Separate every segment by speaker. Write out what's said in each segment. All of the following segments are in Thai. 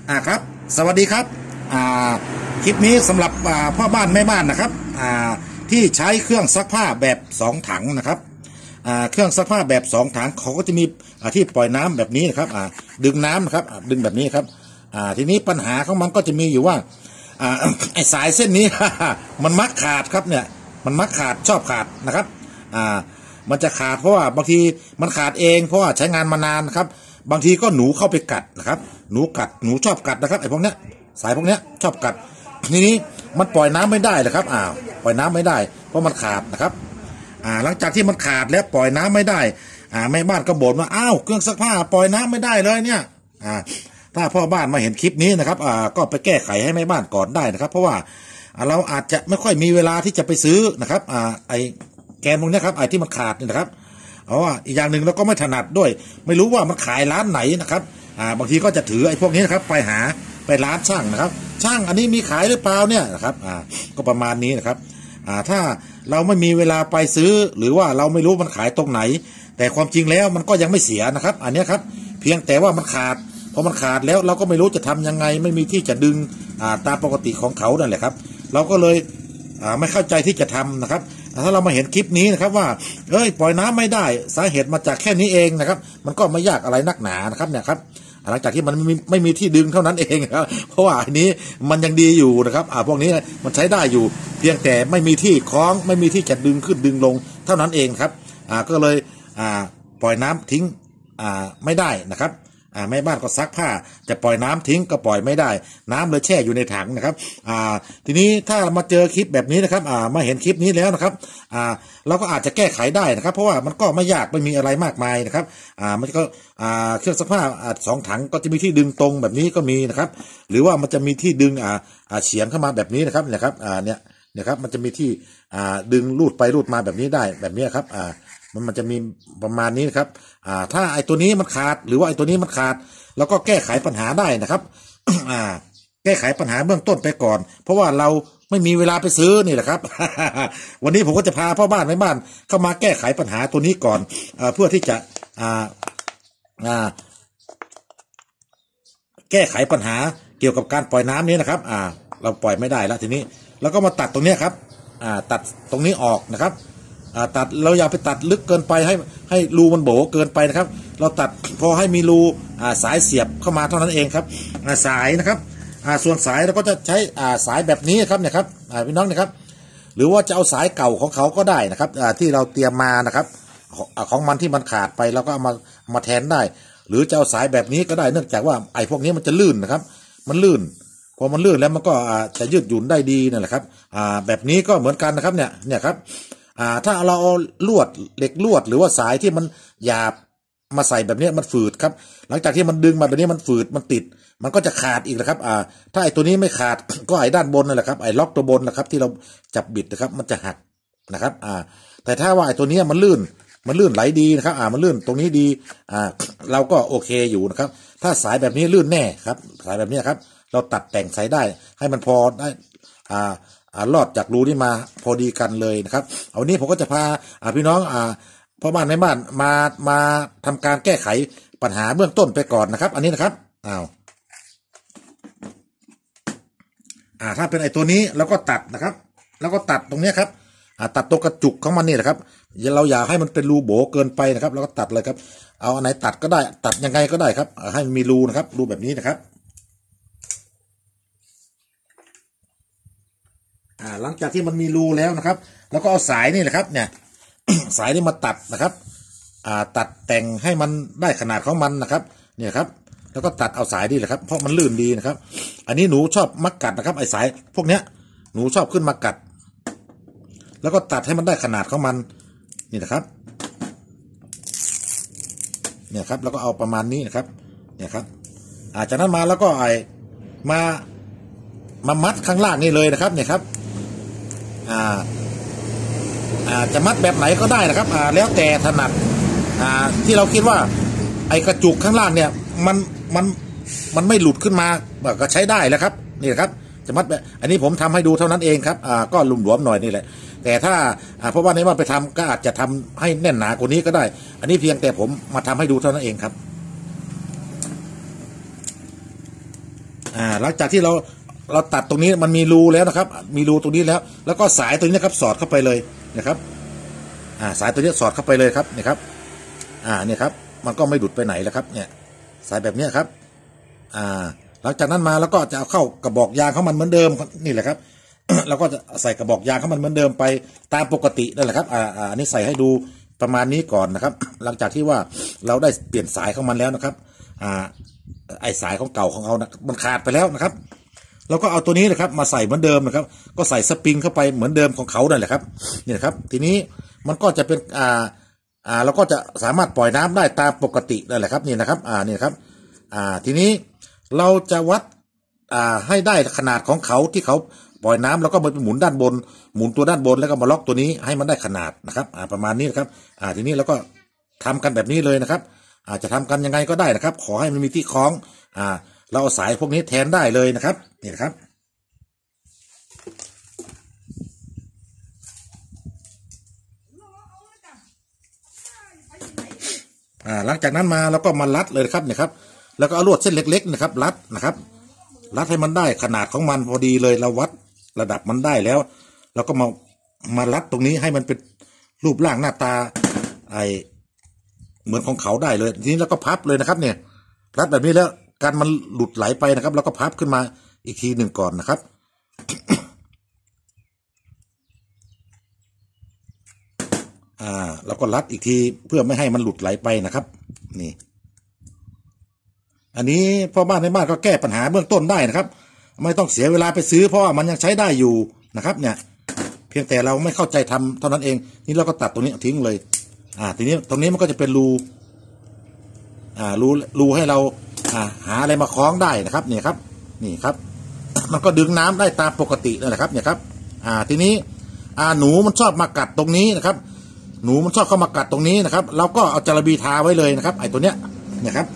Speaker 1: ครับสวัสดีครับอ่าคลิปนี้สำหรับพ่อบ้านแม่บ้านนะครับที่ใช้เครื่องซักผ้าแบบ2ถังนะครับเครื่องซักผ้าแบบ2ถังเขาก็จะมีที่ปล่อยน้ำแบบนี้นะครับดึงน้ำนะครับดึงแบบนี้ครับทีนี้ปัญหาของมันก็จะมีอยู่ว่าไอ้สายเส้นนี้ มันมักขาดครับเนี่ยมันมักขาดชอบขาดนะครับมันจะขาดเพราะว่าบางทีมันขาดเองเพราะว่าใช้งานมานานครับบางทีก็หนูเข้าไปกัดนะครับหนูชอบกัดนะครับไอ้พวกเนี้ยสายพวกเนี้ยชอบกัดทีนี้มันปล่อยน้ำไม่ได้เลยครับปล่อยน้ำไม่ได้เพราะมันขาดนะครับหลังจากที่มันขาดแล้วปล่อยน้ำไม่ได้แม่บ้านก็บ่นว่าอ้าวเครื่องซักผ้าปล่อยน้ำไม่ได้เลยเนี่ยถ้าพ่อบ้านมาเห็นคลิปนี้นะครับก็ไปแก้ไขให้แม่บ้านก่อนได้นะครับเพราะว่าเราอาจจะไม่ค่อยมีเวลาที่จะไปซื้อนะครับไอแกนพวกนี้ครับไอที่มันขาดนี่นะครับเพราะว่าอีกอย่างหนึ่งเราก็ไม่ถนัดด้วยไม่รู้ว่ามันขายร้านไหนนะครับบางทีก็จะถือไอ้พวกนี้นะครับไปร้านช่างนะครับช่างอันนี้มีขายหรือเปล่าเนี่ยนะครับก็ประมาณนี้นะครับถ้าเราไม่มีเวลาไปซื้อหรือว่าเราไม่รู้มันขายตรงไหนแต่ความจริงแล้วมันก็ยังไม่เสียนะครับอันนี้ครับเพียงแต่ว่ามันขาดพอมันขาดแล้วเราก็ไม่รู้จะทำยังไงไม่มีที่จะดึงตามปกติของเขานั่นแหละครับเราก็เลยไม่เข้าใจที่จะทำนะครับถ้าเรามาเห็นคลิปนี้นะครับว่าปล่อยน้ำไม่ได้สาเหตุมาจากแค่นี้เองนะครับมันก็ไม่ยากอะไรนักหนานะครับเนี่ยครับหลังจากที่มันไม่มีที่ดึงเท่านั้นเองครับเพราะว่าอันนี้มันยังดีอยู่นะครับพวกนี้มันใช้ได้อยู่เพียงแต่ไม่มีที่คล้องไม่มีที่จะดึงขึ้นดึงลงเท่านั้นเองครับก็เลยปล่อยน้ำทิ้งไม่ได้นะครับแม่บ้านก็ซักผ้าจะปล่อยน้ำทิ้งก็ปล่อยไม่ได้น้ำเลยแช่อยู่ในถังนะครับทีนี้ถ้ามาเจอคลิปแบบนี้นะครับมาเห็นคลิปนี้แล้วนะครับเราก็อาจจะแก้ไขได้นะครับเพราะว่ามันก็ไม่ยากไม่มีอะไรมากมายนะครับมันก็เครื่องซักผ้า2ถังก็จะมีที่ดึงตรงแบบนี้ก็มีนะครับหรือว่ามันจะมีที่ดึงเฉียงเข้ามาแบบนี้นะครับเนี่ยครับมันจะมีที่ดึงลูดไปลูดมาแบบนี้ได้แบบนี้ครับมันจะมีประมาณนี้นะครับถ้าไอ้ตัวนี้มันขาดหรือว่าไอ้ตัวนี้มันขาดเราก็แก้ไขปัญหาได้นะครับ แก้ไขปัญหาเบื้องต้นไปก่อนเพราะว่าเราไม่มีเวลาไปซื้อนี่แหละครับ วันนี้ผมก็จะพาพ่อบ้านแม่บ้านเข้ามาแก้ไขปัญหาตัวนี้ก่อนเพื่อที่จะแก้ไขปัญหาเกี่ยวกับการปล่อยน้ำนี้นะครับเราปล่อยไม่ได้แล้วทีนี้เราก็มาตัดตรงนี้ครับตัดตรงนี้ออกนะครับตัดเราอย่าไปตัดลึกเกินไปให้รูมันโบเกินไปนะครับเราตัดพอให้มีรูสายเสียบเข้ามาเท่านั้นเองครับสายนะครับส่วนสายเราก็จะใช้สายแบบนี้ครับเนี่ยครับพี่น้องนะครับหรือว่าจะเอาสายเก่าของเขาก็ได้นะครับที่เราเตรียมมานะครับของมันที่มันขาดไปเราก็เอามาแทนได้หรือจะเอาสายแบบนี้ก็ได้เนื่องจากว่าไอ้พวกนี้มันจะลื่นนะครับมันลื่นพอมันลื่นแล้วมันก็จะยืดหยุ่นได้ดีนั่นแหละครับแบบนี้ก็เหมือนกันนะครับเนี่ยครับถ้าเราเอาลวดเหล็กลวดหรือว่าสายที่มันหยาบมาใส่แบบนี้มันฝืดครับหลังจากที่มันดึงมาแบบนี้มันฝืดมันติดมันก็จะขาดอีกนะครับถ้าไอ้ตัวนี้ไม่ขาด ก็ไอ้ด้านบนนั่นแหละครับไอ้ล็อกตัวบนนะครับที่เราจับบิดนะครับมันจะหักนะครับแต่ถ้าว่าไอ้ตัวนี้มันลื่นไหลดีนะครับมันลื่นตรงนี้ดีเราก็โอเคอยู่นะครับถ้าสายแบบนี้ลื่นแน่ครับสายแบบนี้ครับเราตัดแต่งสายได้ให้มันพอได้ลอดจากรูนี่มาพอดีกันเลยนะครับเอาวันนี้ผมก็จะพาพี่น้องพ่อบ้านแม่บ้านมาทำการแก้ไขปัญหาเบื้องต้นไปก่อนนะครับอันนี้นะครับถ้าเป็นไอ้ตัวนี้เราก็ตัดนะครับแล้วก็ตัดตรงนี้ครับตัดตรงกระจุกของมันนี่แหละครับเราอยากให้มันเป็นรูโบเกินไปนะครับเราก็ตัดเลยครับเอาอันไหนตัดก็ได้ตัดยังไงก็ได้ครับให้มันมีรูนะครับรูแบบนี้นะครับหลังจากที่มันมีรูแล้วนะครับแล้วก็เอาสายนี่แหละครับเนี่ย สายนี่มาตัดนะครับตัดแต่งให้มันได้ขนาดของมันนะครับเนี่ยครับแล้วก็ตัดเอาสายนี่แหละครับเพราะมันลื่นดีนะครับอันนี้หนูชอบมักกัดนะครับไอ้สายพวกเนี้ยหนูชอบขึ้นมากัดแล้วก็ตัดให้มันได้ขนาดของมันนี่นะครับเนี่ยครับแล้วก็เอาประมาณนี้นะครับเนี่ยครับจากนั้นมาแล้วก็มามัดข้างล่างนี่เลยนะครับเนี่ยครับจะมัดแบบไหนก็ได้นะครับแล้วแต่ถนัดที่เราคิดว่าไอ้กระจุกข้างล่างเนี่ยมันไม่หลุดขึ้นมาก็ใช้ได้แล้วครับนี่ครับจะมัดแบบอันนี้ผมทำให้ดูเท่านั้นเองครับก็หลวมๆหน่อยนี่แหละแต่ถ้าเพราะว่าในว่าไปทำก็อาจจะทำให้แน่นหนากว่านี้ก็ได้อันนี้เพียงแต่ผมมาทำให้ดูเท่านั้นเองครับหลังจากที่เราตัดตรงนี้มันมีรูแล้วนะครับมีรูตรงนี้แล้วก็สายตัวนี้นะครับสอดเข้าไปเลยนะครับสายตัวนี้สอดเข้าไปเลยครับเนี่ยครับเนี่ยครับมันก็ไม่ดุดไปไหนแล้วครับเนี่ยสายแบบนี้ครับหลังจากนั้นมาแล้วก็จะเอาเข้ากระบอกยางของมันเหมือนเดิมนี่แหละครับ เราก็จะใส่กระบอกยางของมันเหมือนเดิมไปตามปกตินั่นแหละครับอันนี้ใส่ให้ดูประมาณนี้ก่อนนะครับ หลังจากที่ว่าเราได้เปลี่ยนสายของมันแล้วนะครับไอสายของเก่าของเรานะมันขาดไปแล้วนะครับเราก็เอาตัวนี้นะครับมาใส่เหมือนเดิมนะครับก็ใส่สปริงเข้าไปเหมือนเดิมของเขานั่นแหละครับนี่นะครับทีนี้มันก็จะเป็นเราก็จะสามารถปล่อยน้ำได้ตามปกตินั่นแหละครับนี่นะครับนี่ครับทีนี้เราจะวัดให้ได้ขนาดของเขาที่เขาปล่อยน้ำแล้วก็มาหมุนด้านบนหมุนตัวด้านบนแล้วก็มาล็อกตัวนี้ให้มันได้ขนาดนะครับประมาณนี้นะครับทีนี้เราก็ทำกันแบบนี้เลยนะครับจะทำกันยังไงก็ได้นะครับขอให้มันมีที่คล้องเราเอาสายพวกนี้แทนได้เลยนะครับนี่นะครับหลังจากนั้นมาเราก็มารัดเลยครับเนี่ยครับแล้วก็เอาลวดเส้นเล็กๆนะครับรัดนะครับรัดให้มันได้ขนาดของมันพอดีเลยเราวัดระดับมันได้แล้วเราก็มารัดตรงนี้ให้มันเป็นรูปร่างหน้าตาเหมือนของเขาได้เลยทีนี้เราก็พับเลยนะครับเนี่ยรัดแบบนี้แล้วการมันหลุดไหลไปนะครับเราก็พับขึ้นมาอีกทีหนึ่งก่อนนะครับ เราก็รัดอีกทีเพื่อไม่ให้มันหลุดไหลไปนะครับนี่อันนี้พ่อบ้านในบ้านก็แก้ปัญหาเบื้องต้นได้นะครับไม่ต้องเสียเวลาไปซื้อเพราะว่ามันยังใช้ได้อยู่นะครับเนี่ยเพียงแต่เราไม่เข้าใจทำเท่านั้นเองนี่เราก็ตัดตรงนี้ทิ้งเลยทีนี้ตรงนี้มันก็จะเป็นรูให้เราหาอะไรมาคล้องได้นะครับเนี่ยครับนี่ครับ มันก็ดึงน้ำได้ตามปกตินั่นแหละครับเนี่ยครับทีนี้หนูมันชอบมากัดตรงนี้นะครับหนูมันชอบเข้ามากัดตรงนี้นะครับเราก็เอาจาระบีทาไว้เลยนะครับไอ้ตัวเนี้ยเนี่ยครับ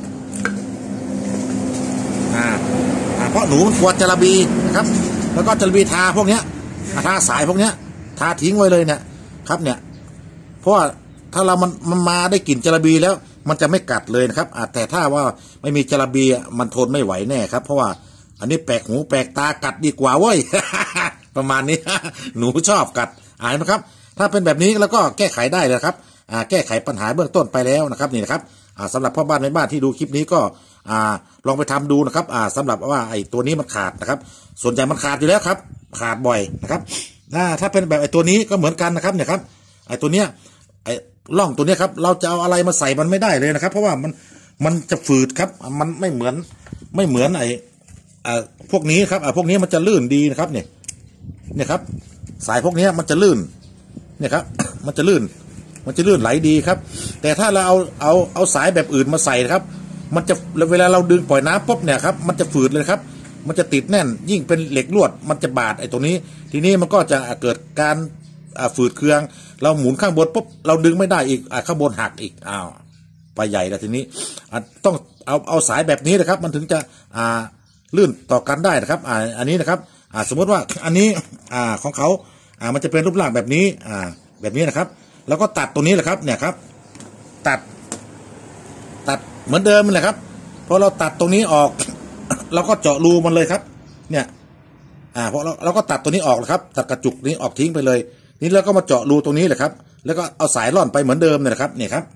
Speaker 1: เพราะหนูมันกลัวจาระบีนะครับแล้วก็จาระบีทาพวกเนี้ยทาสายพวกเนี้ยทาทิ้งไว้เลยเนี่ยครับเนี่ยเพราะว่าถ้ามันมาได้กลิ่นจาระบีแล้วมันจะไม่กัดเลยนะครับแต่ถ้าว่าไม่มีจาระบีมันทนไม่ไหวแน่ครับเพราะว่าอันนี้แปลกหูแปลกตากัดดีกว่าเว้ย ประมาณนี้ หนูชอบกัดนะครับถ้าเป็นแบบนี้แล้วก็แก้ไขได้เลยครับแก้ไขปัญหาเบื้องต้นไปแล้วนะครับนี่นะครับสำหรับพ่อบ้านในบ้านที่ดูคลิปนี้ก็ลองไปทำดูนะครับสำหรับว่าไอ้ตัวนี้มันขาดนะครับส่วนใหญ่มันขาดอยู่แล้วครับขาดบ่อยนะครับถ้าเป็นแบบไอ้ตัวนี้ก็เหมือนกันนะครับเนี่ยครับไอ้ตัวเนี้ยไอ้ร่องตัวเนี้ยครับเราจะเอาอะไรมาใส่มันไม่ได้เลยนะครับเพราะว่ามันจะฝืดครับมันไม่เหมือนไอ้พวกนี้ครับพวกนี้มันจะลื่นดีนะครับเนี่ยครับสายพวกนี้มันจะลื่นเนี่ยครับ มันจะลื่นไหลดีครับแต่ถ้าเราเอาสายแบบอื่นมาใส่ครับมันจะเวลาเราดึงปล่อยน้ำปุ๊บเนี่ยครับมันจะฝืดเลยครับมันจะติดแน่นยิ่งเป็นเหล็กลวดมันจะบาดไอ้ตรงนี้ทีนี้มันก็จะเกิดการฝืดเคืองเราหมุนข้างบนปุ๊บเราดึงไม่ได้อีกข้างบนหักอีกไปใหญ่แล้วทีนี้ต้องเอาสายแบบนี้นะครับมันถึงจะลื่นต่อกันได้นะครับอันนี้นะครับสมมติว่าอันนี้ของเขามันจะเป็นรูปร่างแบบนี้แบบนี้นะครับแล้วก็ตัดตรงนี้แหละครับเนี่ยครับตัดเหมือนเดิมเลยครับพอเราตัดตรงนี้ออก เราก็เจาะรูมันเลยครับเนี่ยพอเราก็ตัดตัวนี้ออกนะครับตัดกระจุกนี้ออกทิ้งไปเลยนี่แล้วก็มาเจาะรูตรงนี้แหละครับแล้วก็เอาสายล่อนไปเหมือนเดิมเนี่ยนะครับเนี่ยครับ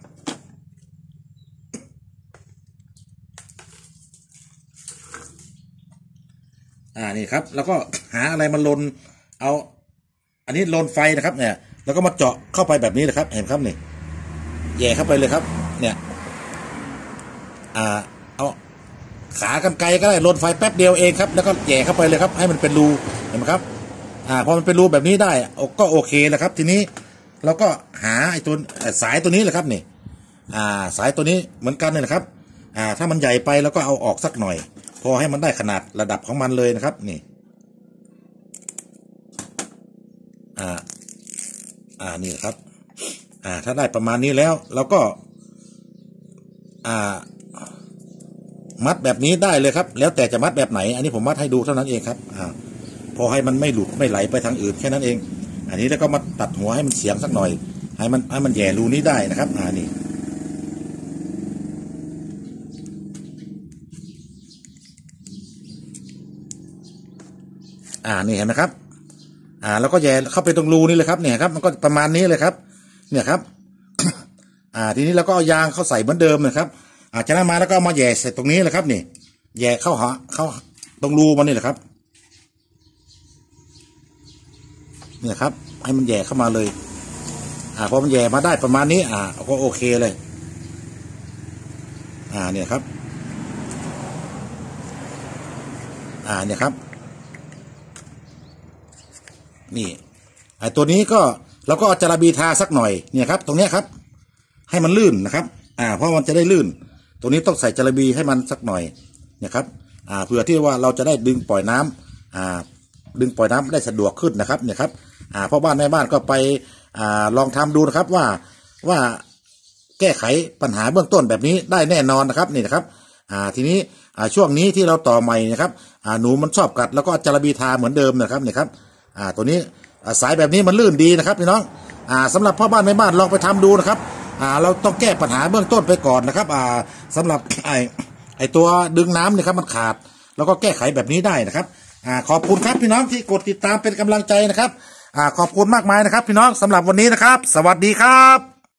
Speaker 1: นี่ครับแล้วก็หาอะไรมาลนเอาอันนี้ลนไฟนะครับเนี่ยแล้วก็มาเจาะเข้าไปแบบนี้นะครับเห็นครับนี่แย่เข้าไปเลยครับเนี่ยเอาขากรรไกรก็ได้ลนไฟแป๊บเดียวเองครับแล้วก็แย่เข้าไปเลยครับให้มันเป็นรูเห็นไหมครับพอมันเป็นรูแบบนี้ได้ก็โอเคแล้วครับทีนี้เราก็หาไอ้ตัวสายตัวนี้แหละครับนี่สายตัวนี้เหมือนกันเลยนะครับถ้ามันใหญ่ไปแล้วก็เอาออกสักหน่อยพอให้มันได้ขนาดระดับของมันเลยนะครับนี่นี่ครับถ้าได้ประมาณนี้แล้วเราก็มัดแบบนี้ได้เลยครับแล้วแต่จะมัดแบบไหนอันนี้ผมมัดให้ดูเท่านั้นเองครับพอให้มันไม่หลุดไม่ไหลไปทางอื่นแค่นั้นเองอันนี้แล้วก็มาตัดหัวให้มันเฉียงสักหน่อยให้มันแย่รูนี้ได้นะครับนี่นี่เห็นไหมครับแล้วก็แย่เข้าไปตรงรูนี่เลยครับเนี่ยครับมันก็ประมาณนี้เลยครับเนี่ยครับ ทีนี้เราก็เอายางเข้าใส่เหมือนเดิมนะครับจากนั้นมาแล้วก็มาแย่ใส่ตรงนี้เลยครับนี่แย่เข้าตรงรูมันนี่แหละครับเนี่ยครับให้มันแย่เข้ามาเลยพอมันแย่มาได้ประมาณนี้ก็โอเคเลยเนี่ยครับเนี่ยครับนี่ตัวนี้ก็เราก็เอาจาระบีทาสักหน่อยเนี่ยครับตรงเนี้ยครับให้มันลื่นนะครับเพราะมันจะได้ลื่นตรงนี้ต้องใส่จาระบีให้มันสักหน่อยเนี่ยครับเพื่อที่ว่าเราจะได้ดึงปล่อยน้ำดึงปล่อยน้ำได้สะดวกขึ้นนะครับเนี่ยครับพ่อบ้านแม่บ้านก็ไปลองทำดูนะครับว่าแก้ไขปัญหาเบื้องต้นแบบนี้ได้แน่นอนนะครับนี่นะครับทีนี้ช่วงนี้ที่เราต่อใหม่นะครับหนูมันชอบกัดแล้วก็จาระบีทาเหมือนเดิมนะครับเนี่ยครับตัวนี้สายแบบนี้มันลื่นดีนะครับพี่น้องสำหรับพ่อบ้านแม่บ้านลองไปทำดูนะครับเราต้องแก้ปัญหาเบื้องต้นไปก่อนนะครับสำหรับไอตัวดึงน้ำเนี่ยครับมันขาดแล้วก็แก้ไขแบบนี้ได้นะครับขอบคุณครับพี่น้องที่กดติดตามเป็นกำลังใจนะครับขอบคุณมากมายนะครับพี่น้องสำหรับวันนี้นะครับสวัสดีครับ